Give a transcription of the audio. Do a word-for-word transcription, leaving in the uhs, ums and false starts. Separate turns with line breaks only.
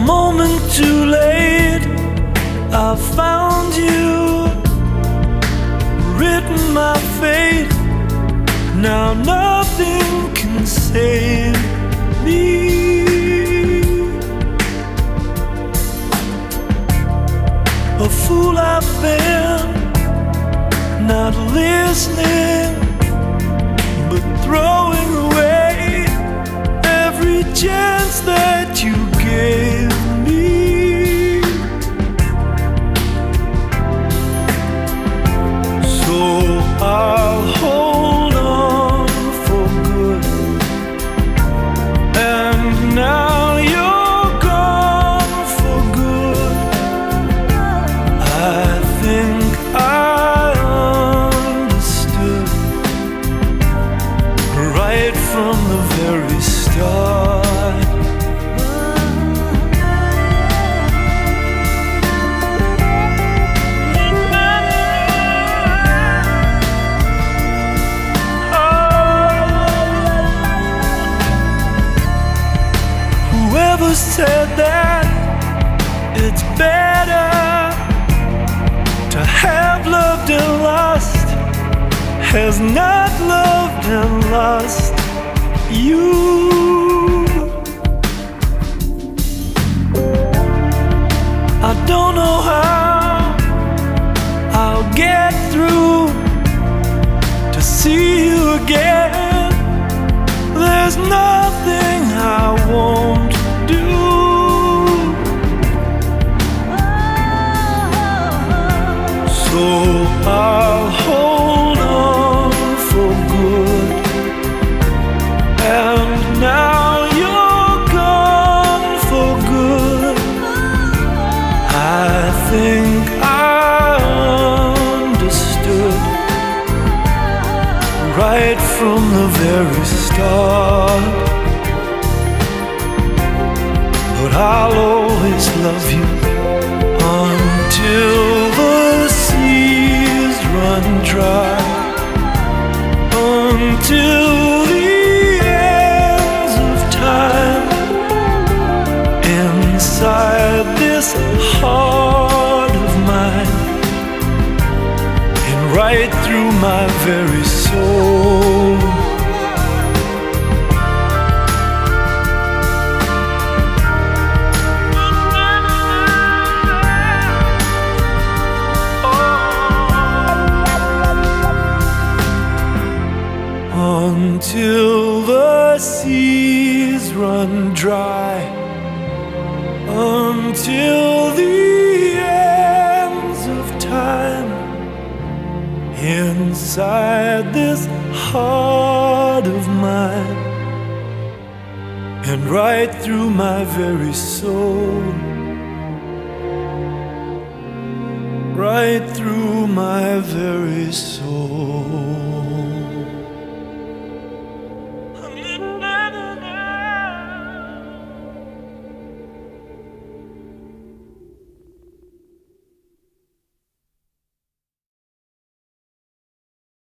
moment too late, I found you, written my fate. Now nothing can save me. A fool I've been, not listening, but throwing away every chance that you gave me. So I'll hold on for good, and now you're gone for good. I think I understood right from the very start. Whoever said that it's better to have loved and lost has not loved and lost you. I don't know how I'll get through to see you again. There's nothing I won't do. So I'll hold on for good, and now you're gone for good. I think I understood right from the very start. But I'll always love you until the seas run dry, until the ends of time. Inside this heart of mine, and right through my very soul. Until the seas run dry, until the ends of time. Inside this heart of mine, and right through my very soul, right through my very soul.